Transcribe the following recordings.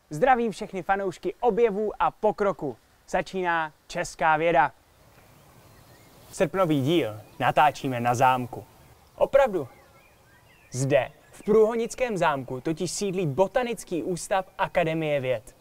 Zdravím všechny fanoušky objevů a pokroku. Začíná Česká věda. Srpnový díl natáčíme na zámku. Opravdu. Zde, v Průhonickém zámku, totiž sídlí Botanický ústav Akademie věd.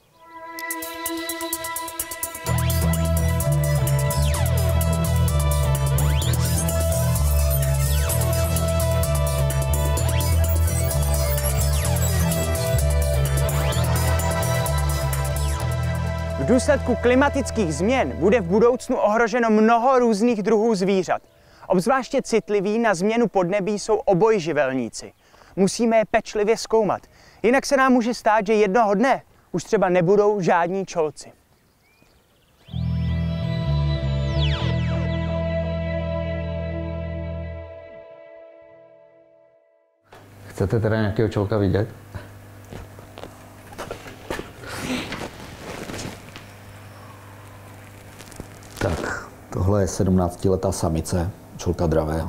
V důsledku klimatických změn bude v budoucnu ohroženo mnoho různých druhů zvířat. Obzvláště citliví na změnu podnebí jsou obojživelníci. Musíme je pečlivě zkoumat. Jinak se nám může stát, že jednoho dne už třeba nebudou žádní čolci. Chcete teda nějakého čolka vidět? Tak, tohle je 17letá samice čolka dravého.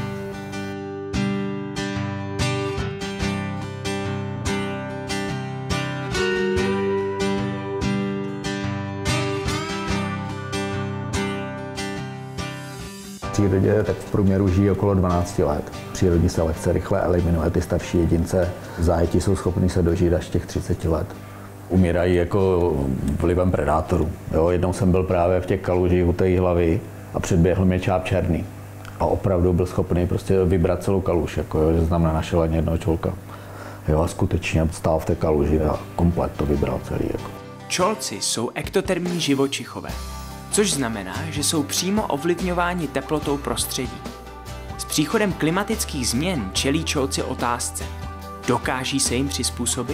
V přírodě tak v průměru žijí okolo 12 let. Přírodní selekce rychle eliminuje ty starší jedince. Zájeti jsou schopni se dožít až těch 30 let. Umírají jako vlivem predátorů. Jo, jednou jsem byl právě v těch kalužích u té hlavy a předběhl mě čáp černý. A opravdu byl schopný prostě vybrat celou kaluž, jako, že znamená našel ani jednoho čolka. Jo, a skutečně stál v té kaluži a komplet to vybral celý. Jako. Čolci jsou ektotermní živočichové, což znamená, že jsou přímo ovlivňováni teplotou prostředí. S příchodem klimatických změn čelí čolci otázce. Dokáží se jim přizpůsobit?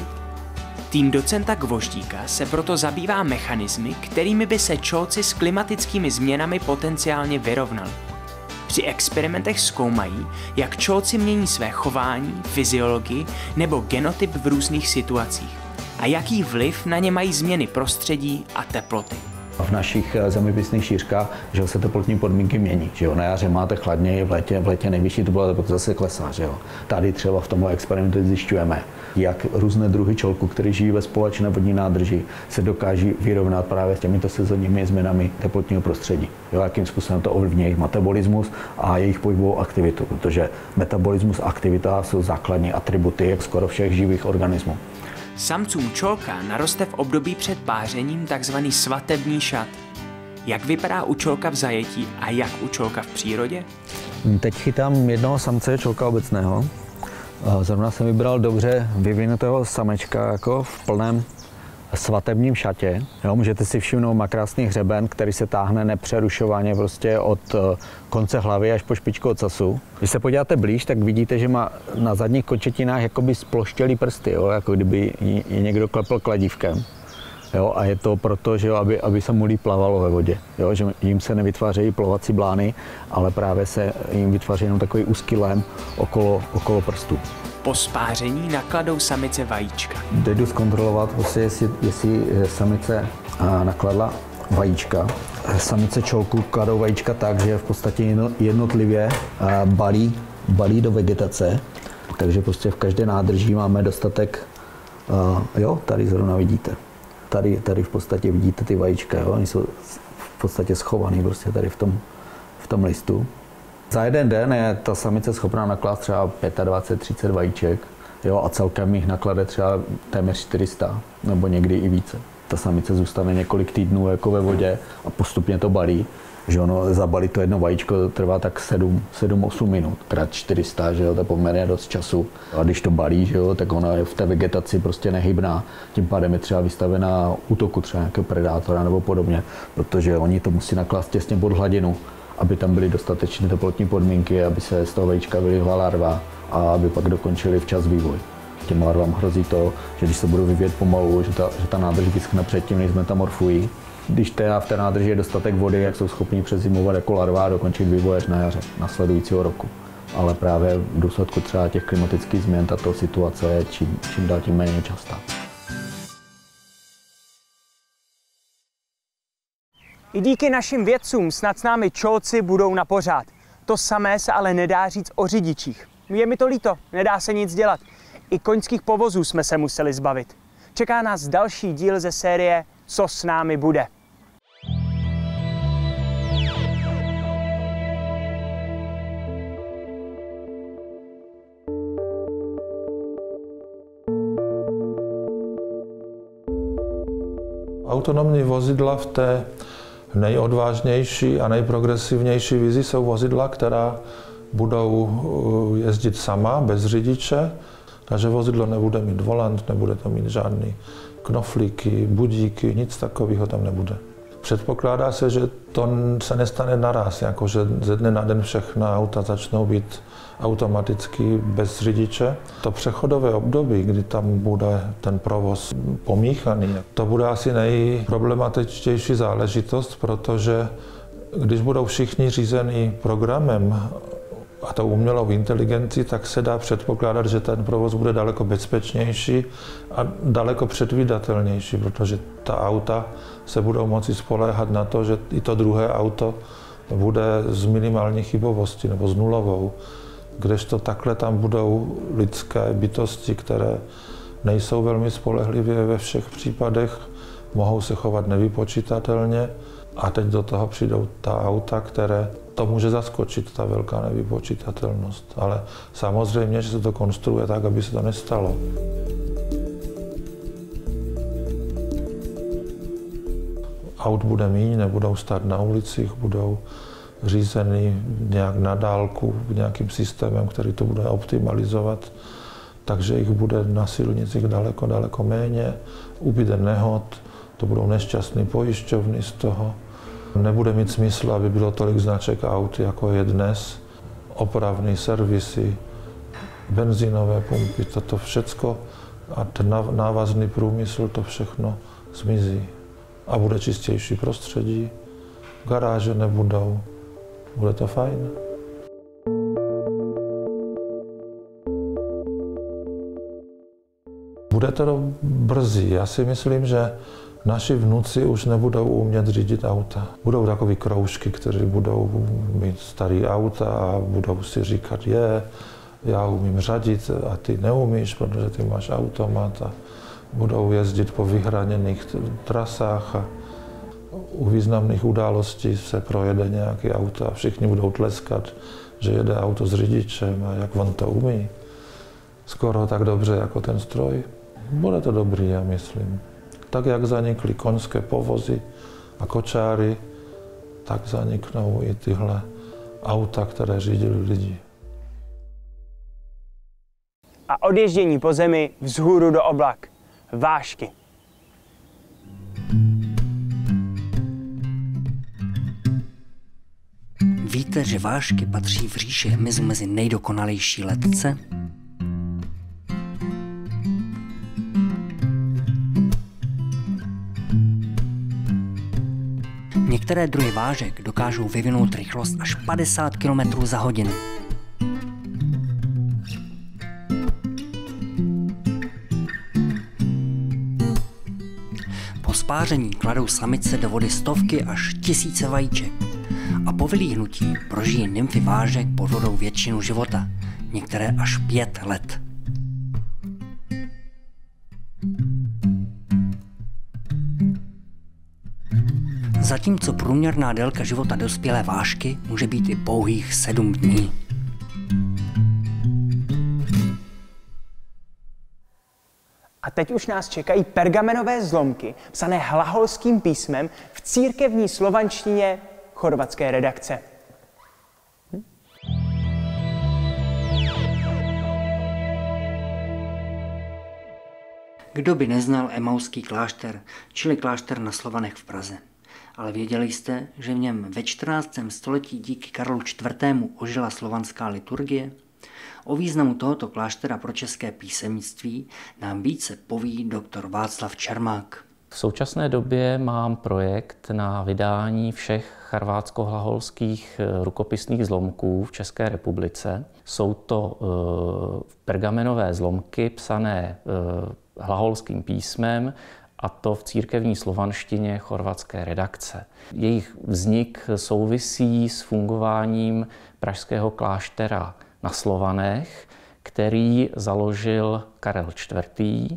Tým docenta Gvoždíka se proto zabývá mechanismy, kterými by se čolci s klimatickými změnami potenciálně vyrovnali. Při experimentech zkoumají, jak čolci mění své chování, fyziologii nebo genotyp v různých situacích a jaký vliv na ně mají změny prostředí a teploty. V našich zeměpisných šířkách že se teplotní podmínky mění. Že jo? Na jaře máte chladněji, v létě nejvyšší teplota, potom zase klesá. Že jo? Tady třeba v tomhle experimentu zjišťujeme, jak různé druhy čolků, které žijí ve společné vodní nádrži, se dokáží vyrovnat právě s těmito sezónními změnami teplotního prostředí. Jo? Jakým způsobem to ovlivní jejich metabolismus a jejich pohybovou aktivitu, protože metabolismus a aktivita jsou základní atributy skoro všech živých organismů. Samcům čolka naroste v období před pářením takzvaný svatební šat. Jak vypadá u čolka v zajetí a jak u čolka v přírodě? Teď chytám jednoho samce čolka obecného. Zrovna jsem vybral dobře vyvinutého samečka jako v plném svatebním šatě. Jo, můžete si všimnout, má krásný hřeben, který se táhne nepřerušovaně prostě od konce hlavy až po špičku ocasu. Když se podíváte blíž, tak vidíte, že má na zadních končetinách jakoby sploštělý prsty, jo, jako kdyby je někdo klepl kladívkem. Jo, a je to proto, že jo, aby se mu líp plavalo ve vodě. Jo, že jim se nevytvářejí plovací blány, ale právě se jim vytváří jenom takový úzký lém okolo prstů. Po spáření nakladou samice vajíčka. Jdu zkontrolovat, jestli samice nakladla vajíčka. Samice čolků kladou vajíčka tak, že v podstatě jednotlivě balí do vegetace. Takže prostě v každé nádrži máme dostatek, jo, tady zrovna vidíte. Tady v podstatě vidíte ty vajíčka, jo, oni jsou v podstatě schovaný prostě tady v tom listu. Za jeden den je ta samice schopná nakládat třeba 25-30 vajíček, jo, a celkem jich naklade třeba téměř 400 nebo někdy i více. Ta samice zůstane několik týdnů jako ve vodě a postupně to balí. Že ono zabalit to jedno vajíčko trvá tak 7-8 minut, krát 400, že jo, to je poměrně dost času. A když to balí, že jo, tak ona je v té vegetaci prostě nehybná, tím pádem je třeba vystavená útoku třeba nějakého predátora nebo podobně, protože oni to musí naklást těsně pod hladinu, aby tam byly dostatečné teplotní podmínky, aby se z toho vajíčka vylihla larva a aby pak dokončili včas vývoj. Těm larvám hrozí to, že když se budou vyvíjet pomalu, že ta nádrž vyschne předtím, než metamorfují. Když teda v té nádrži je dostatek vody, jak jsou schopni přezimovat jako larva a dokončit vývoj až na jaře následujícího roku. Ale právě v důsledku třeba těch klimatických změn tato situace je čím dál tím méně častá. I díky našim vědcům snad s námi čolci budou na pořád. To samé se ale nedá říct o řidičích. Je mi to líto, nedá se nic dělat. I koňských povozů jsme se museli zbavit. čeká nás další díl ze série Co s námi bude. Autonomní vozidla v té nejodvážnější a nejprogresivnější vizi jsou vozidla, která budou jezdit sama, bez řidiče, takže vozidlo nebude mít volant, nebude tam mít žádný knoflíky, budíky, nic takového tam nebude. Předpokládá se, že to se nestane naraz, jako že ze dne na den všechna auta začnou být automaticky bez řidiče. To přechodové období, kdy tam bude ten provoz pomíchaný, to bude asi nejproblematičtější záležitost, protože když budou všichni řízení programem a tou umělou inteligencí, tak se dá předpokládat, že ten provoz bude daleko bezpečnější a daleko předvídatelnější, protože ta auta se budou moci spoléhat na to, že i to druhé auto bude z minimální chybovostí nebo s nulovou. Kdežto takhle tam budou lidské bytosti, které nejsou velmi spolehlivé ve všech případech, mohou se chovat nevypočitatelně a teď do toho přijdou ta auta, které to může zaskočit, ta velká nevypočitatelnost. Ale samozřejmě, že se to konstruuje tak, aby se to nestalo. Aut bude míň, nebudou stát na ulicích, budou řízený nějak na dálku nějakým systémem, který to bude optimalizovat, takže jich bude na silnicích daleko méně, ubyde nehod, to budou nešťastné pojišťovny z toho. Nebude mít smysl, aby bylo tolik značek aut, jako je dnes, opravné servisy, benzínové pumpy, toto všecko a ten návazný průmysl, to všechno zmizí. A bude čistější prostředí, garáže nebudou. Bude to fajn. Bude to brzy. Já si myslím, že naši vnuci už nebudou umět řídit auta. Budou takový kroužky, kteří budou mít starý auta a budou si říkat, já umím řadit a ty neumíš, protože ty máš automat. A budou jezdit po vyhraněných trasách a u významných událostí se projede nějaký auto a všichni budou tleskat, že jede auto s řidičem a jak on to umí. Skoro tak dobře jako ten stroj. Bude to dobrý, já myslím. Tak jak zanikly koňské povozy a kočáry, tak zaniknou i tyhle auta, které řídili lidi. A odježdění po zemi vzhůru do oblak. Vážky. Víte, že vážky patří v říši hmyzu mezi nejdokonalejší letce? Některé druhy vážek dokážou vyvinout rychlost až 50 km za hodinu. Po spáření kladou samice do vody stovky až tisíce vajíček a po vylíhnutí prožijí nymfy vážek pod vodou většinu života, některé až 5 let. Zatímco průměrná délka života dospělé vážky může být i pouhých 7 dní. A teď už nás čekají pergamenové zlomky, psané hlaholským písmem v církevní slovanštině chorvatské redakce. Kdo by neznal Emauský klášter, čili klášter na Slovanech v Praze? Ale věděli jste, že v něm ve 14. století díky Karlu IV. Ožila slovanská liturgie? O významu tohoto kláštera pro české písemnictví nám více poví doktor Václav Čermák. V současné době mám projekt na vydání všech chorvatsko-hlaholských rukopisných zlomků v České republice. Jsou to pergamenové zlomky psané hlaholským písmem, a to v církevní slovanštině chorvatské redakce. Jejich vznik souvisí s fungováním pražského kláštera na Slovanech, který založil Karel IV.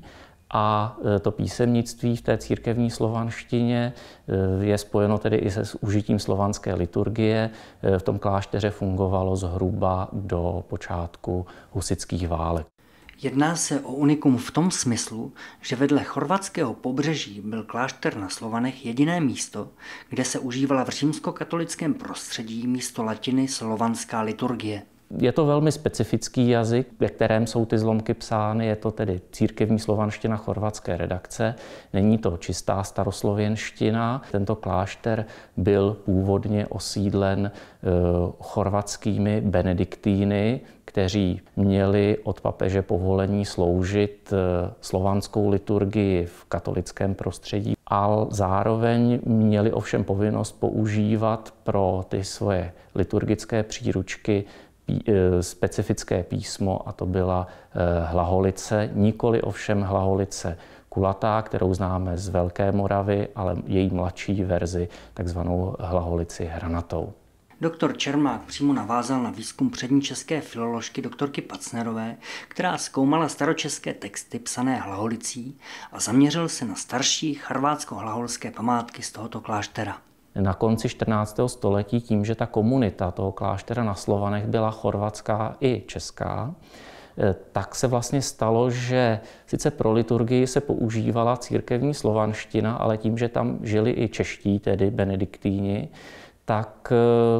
A to písemnictví v té církevní slovanštině je spojeno tedy i se užitím slovanské liturgie. V tom klášteře fungovalo zhruba do počátku husitských válek. Jedná se o unikum v tom smyslu, že vedle chorvatského pobřeží byl klášter na Slovanech jediné místo, kde se užívala v římskokatolickém prostředí místo latiny slovanská liturgie. Je to velmi specifický jazyk, ve kterém jsou ty zlomky psány, je to tedy církevní slovanština chorvatské redakce, není to čistá staroslověnština. Tento klášter byl původně osídlen chorvatskými benediktíny, kteří měli od papeže povolení sloužit slovanskou liturgii v katolickém prostředí, ale zároveň měli ovšem povinnost používat pro ty svoje liturgické příručky specifické písmo, a to byla hlaholice, nikoli ovšem hlaholice kulatá, kterou známe z Velké Moravy, ale její mladší verzi, takzvanou hlaholici hranatou. Doktor Čermák přímo navázal na výzkum přední české filoložky doktorky Pacnerové, která zkoumala staročeské texty psané hlaholicí a zaměřil se na starší chorvátsko-hlaholské památky z tohoto kláštera. Na konci 14. století tím, že ta komunita toho kláštera na Slovanech byla chorvatská i česká, tak se vlastně stalo, že sice pro liturgii se používala církevní slovanština, ale tím, že tam žili i čeští, tedy benediktíni, tak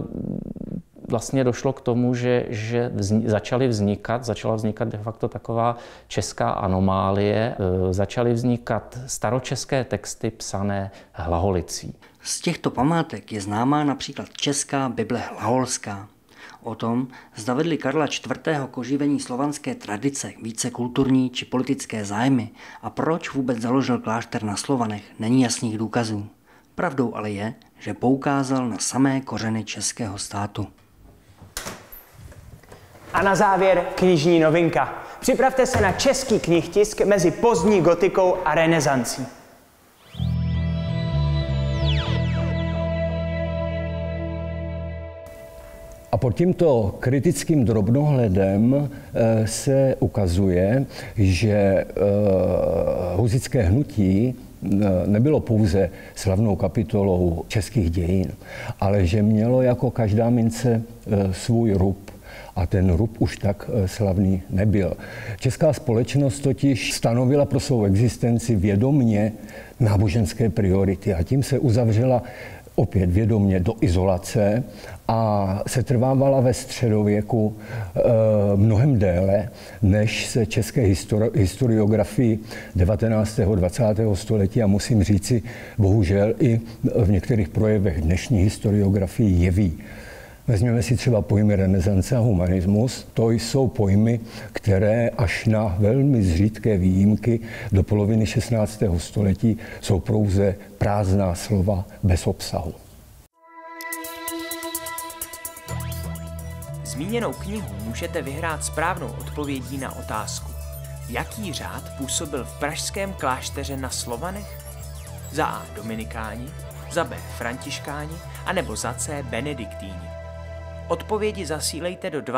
vlastně došlo k tomu, že začala vznikat de facto taková česká anomálie. Začaly vznikat staročeské texty psané hlaholicí. Z těchto památek je známá například česká Bible hlaholská. O tom, zda vedli Karla IV. K oživení slovanské tradice více kulturní či politické zájmy a proč vůbec založil klášter na Slovanech, není jasných důkazů. Pravdou ale je, že poukázal na samé kořeny českého státu. A na závěr knižní novinka. Připravte se na český knihtisk mezi pozdní gotikou a renesancí. A pod tímto kritickým drobnohledem se ukazuje, že husitské hnutí nebylo pouze slavnou kapitolou českých dějin, ale že mělo jako každá mince svůj rub. A ten rub už tak slavný nebyl. Česká společnost totiž stanovila pro svou existenci vědomně náboženské priority a tím se uzavřela opět vědomně do izolace a setrvávala ve středověku mnohem déle, než se české historiografii 19. 20. století a musím říci, bohužel i v některých projevech dnešní historiografii jeví. Vezměme si třeba pojmy renesance a humanismus. To jsou pojmy, které až na velmi zřídké výjimky do poloviny 16. století jsou pouze prázdná slova bez obsahu. Zmíněnou knihu můžete vyhrát správnou odpovědí na otázku. Jaký řád působil v pražském klášteře na Slovanech? Za A. Dominikáni, za B. Františkáni, anebo za C. Benediktíni. Odpovědi zasílejte do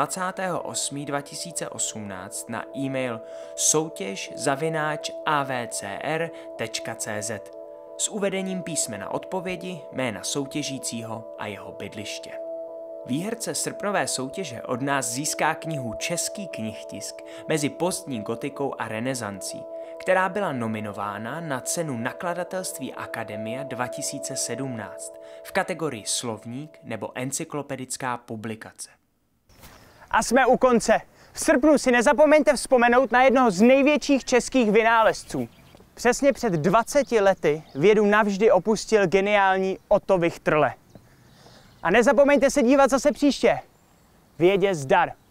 28.2018 na e-mail soutěž@avcr.cz s uvedením písmena odpovědi, jména soutěžícího a jeho bydliště. Výherce srpnové soutěže od nás získá knihu Český knihtisk mezi pozdní gotikou a renesancí, která byla nominována na cenu Nakladatelství Akademia 2017 v kategorii Slovník nebo encyklopedická publikace. A jsme u konce. V srpnu si nezapomeňte vzpomenout na jednoho z největších českých vynálezců. Přesně před 20 lety vědu navždy opustil geniální Otto Wichterle. A nezapomeňte se dívat zase příště. Vědě zdar.